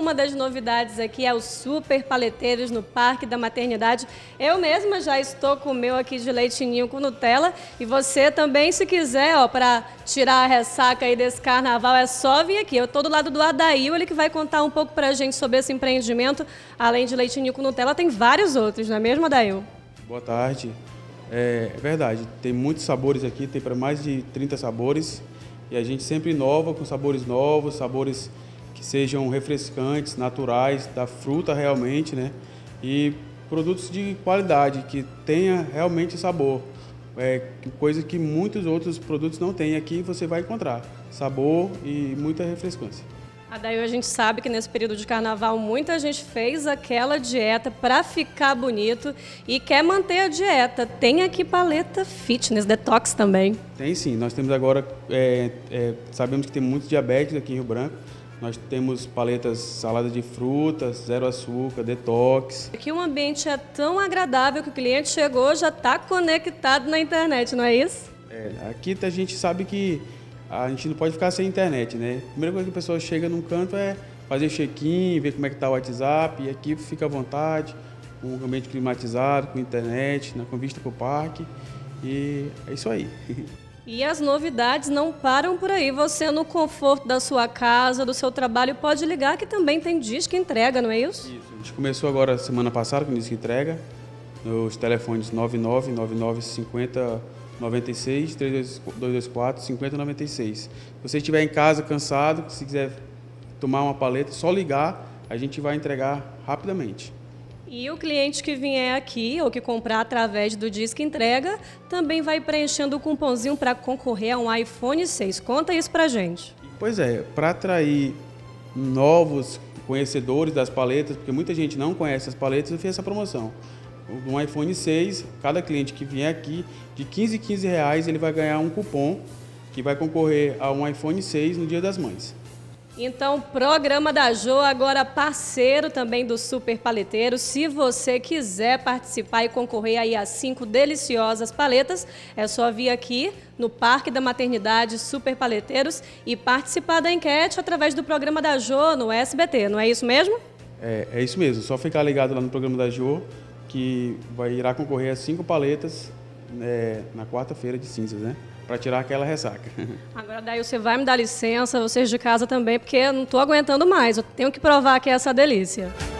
uma das novidades aqui é o Super Paleteiros no Parque da Maternidade. Eu mesma já estou com o meu aqui de leite ninho com Nutella. E você também, se quiser, ó, para tirar a ressaca aí desse carnaval, é só vir aqui. Eu estou do lado do Adail, ele que vai contar um pouco para a gente sobre esse empreendimento. Além de leite ninho com Nutella, tem vários outros, não é mesmo, Adail? Boa tarde. É verdade, tem muitos sabores aqui, tem para mais de 30 sabores. E a gente sempre inova com sabores novos, sabores que sejam refrescantes, naturais, da fruta realmente, né? E produtos de qualidade, que tenha realmente sabor. Coisa que muitos outros produtos não têm. Aqui você vai encontrar sabor e muita refrescância. Daí a gente sabe que nesse período de carnaval muita gente fez aquela dieta para ficar bonito e quer manter a dieta. Tem aqui paleta fitness, detox também. Tem sim, nós temos agora, sabemos que tem muitos diabetes aqui em Rio Branco. Nós temos paletas salada de frutas, zero açúcar, detox. Aqui o ambiente é tão agradável que o cliente chegou, já está conectado na internet, não é isso? Aqui a gente sabe que a gente não pode ficar sem internet, né? A primeira coisa que a pessoa chega num canto é fazer check-in, ver como é que está o WhatsApp, e aqui fica à vontade, com um ambiente climatizado, com internet, com vista para o parque, e é isso aí. E as novidades não param por aí. Você, no conforto da sua casa, do seu trabalho, pode ligar que também tem Disque Entrega, não é isso? Isso, a gente começou agora semana passada com o Disque Entrega, nos telefones 999950 96 3224 5096. Se você estiver em casa cansado, se quiser tomar uma paleta, só ligar, a gente vai entregar rapidamente. E o cliente que vier aqui ou que comprar através do Disque Entrega também vai preenchendo o cupomzinho para concorrer a um iPhone 6. Conta isso pra gente. Pois é, para atrair novos conhecedores das paletas, porque muita gente não conhece as paletas, eu fiz essa promoção. Um iPhone 6, cada cliente que vier aqui, de R$15 ele vai ganhar um cupom que vai concorrer a um iPhone 6 no Dia das Mães. Então, programa da Jo, agora parceiro também do Super Paleteiro. Se você quiser participar e concorrer aí a 5 deliciosas paletas, é só vir aqui no Parque da Maternidade Super Paleteiros e participar da enquete através do programa da Jo no SBT, não é isso mesmo? É isso mesmo, só ficar ligado lá no programa da Jo, que irá concorrer a 5 paletas na quarta-feira de cinzas, né? Para tirar aquela ressaca. Agora daí você vai me dar licença, vocês de casa também, porque eu não estou aguentando mais. Eu tenho que provar que é essa delícia.